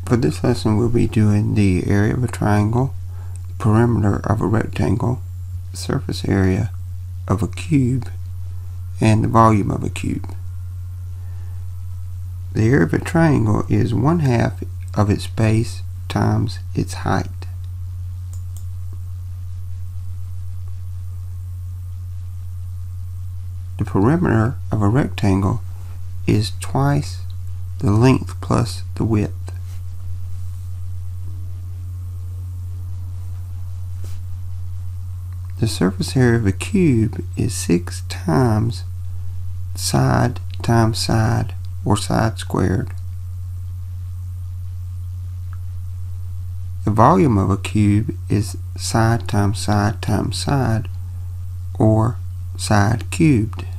For this lesson, we'll be doing the area of a triangle, perimeter of a rectangle, surface area of a cube, and the volume of a cube. The area of a triangle is 1/2 of its base times its height. The perimeter of a rectangle is twice the length plus the width. The surface area of a cube is 6 times side times side, or side squared. The volume of a cube is side times side times side, or side cubed.